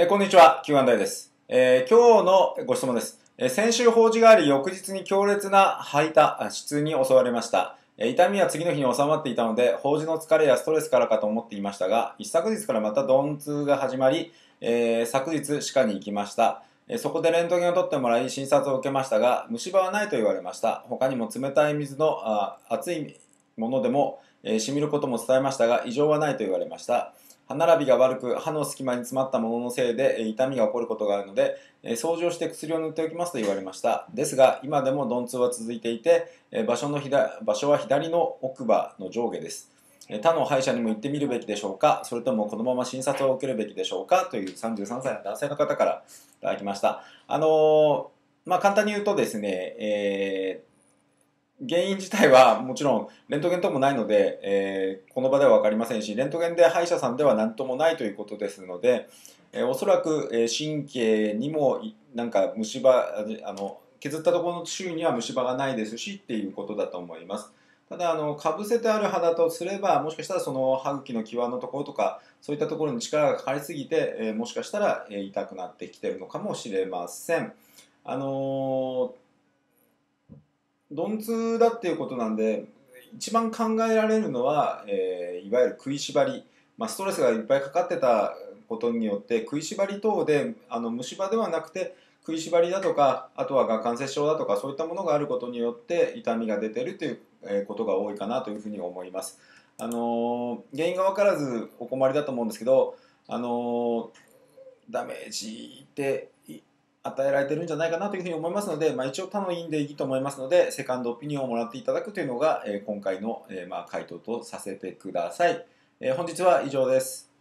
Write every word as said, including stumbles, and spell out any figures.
えーこんにちは、キューアンドエー です。えー今日のご質問です。えー先週法事があり、翌日に強烈な吐いた、あ頭痛に襲われました。えー痛みは次の日に収まっていたので、法事の疲れやストレスからかと思っていましたが、一昨日からまた鈍痛が始まり、えー昨日歯科に行きました。えーそこでレントゲンを取ってもらい、診察を受けましたが、虫歯はないと言われました。他にも冷たい水のあ熱いものでも、えー染みることも伝えましたが、異常はないと言われました。歯並びが悪く、歯の隙間に詰まったもののせいで痛みが起こることがあるので、掃除をして薬を塗っておきますと言われました。ですが、今でも鈍痛は続いていて、場所の左場所は左の奥歯の上下です。他の歯医者にも行ってみるべきでしょうか、それともこのまま診察を受けるべきでしょうかというさんじゅうさんさいの男性の方からいただきました。あのーまあ、簡単に言うとですね、えー原因自体はもちろんレントゲンともないので、えーこの場では分かりませんし、レントゲンで歯医者さんでは何ともないということですので、えーおそらく、えー神経にもいなんか虫歯あの削ったところの周囲には虫歯がないですしっていうことだと思います。ただあのかぶせてある歯だとすれば、もしかしたらその歯茎の際のところとかそういったところに力がかかりすぎて、えーもしかしたら、えー痛くなってきてるのかもしれません。あのー鈍痛だっていうことなんで、一番考えられるのは、えーいわゆる食いしばり、まあ、ストレスがいっぱいかかってたことによって食いしばり等であの虫歯ではなくて食いしばりだとか、あとは顎関節症だとかそういったものがあることによって痛みが出てるというえーことが多いかなというふうに思います。あのー原因が分からずお困りだと思うんですけど、あのーダメージで与えられてるんじゃないかなというふうに思いますので、まあ、一応他の因でいいと思いますので、セカンドオピニオンをもらっていただくというのが、えー今回の、えーまあ、回答とさせてください。えー本日は以上です。